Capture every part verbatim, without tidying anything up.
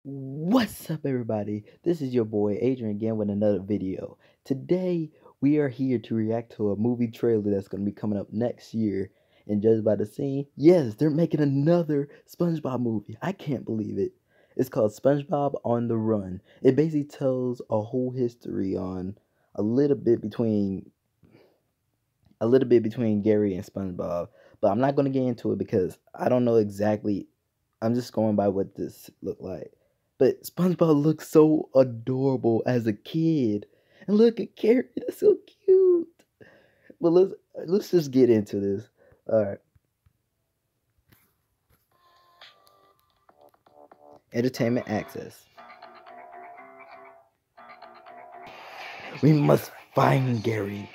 What's up, everybody? This is your boy Adrian again with another video. Today, we are here to react to a movie trailer that's going to be coming up next year. And judged by the scene, yes, they're making another SpongeBob movie. I can't believe it. It's called SpongeBob on the Run. It basically tells a whole history on a little bit between a little bit between Gary and SpongeBob. But I'm not going to get into it because I don't know exactly. I'm just going by what this looked like. But SpongeBob looks so adorable as a kid. And look at Carrie, that's so cute. But let's let's just get into this. Alright. Entertainment access. We must find Gary.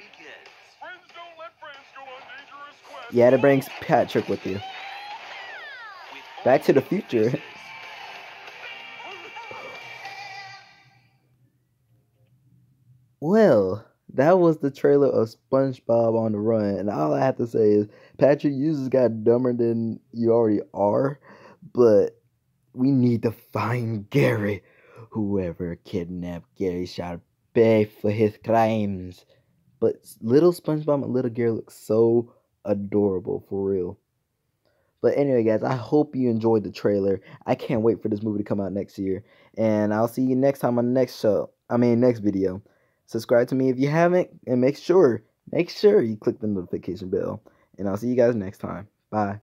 Yeah, that brings Patrick with you. Back to the Future. Well, that was the trailer of SpongeBob on the Run, and all I have to say is Patrick, you just got dumber than you already are, but we need to find Gary. Whoever kidnapped Gary shall pay for his crimes. But little SpongeBob and little Gary look so adorable, for real. But anyway, guys, I hope you enjoyed the trailer. I can't wait for this movie to come out next year. And I'll see you next time on the next show. I mean, next video. Subscribe to me if you haven't. And make sure, make sure you click the notification bell. And I'll see you guys next time. Bye.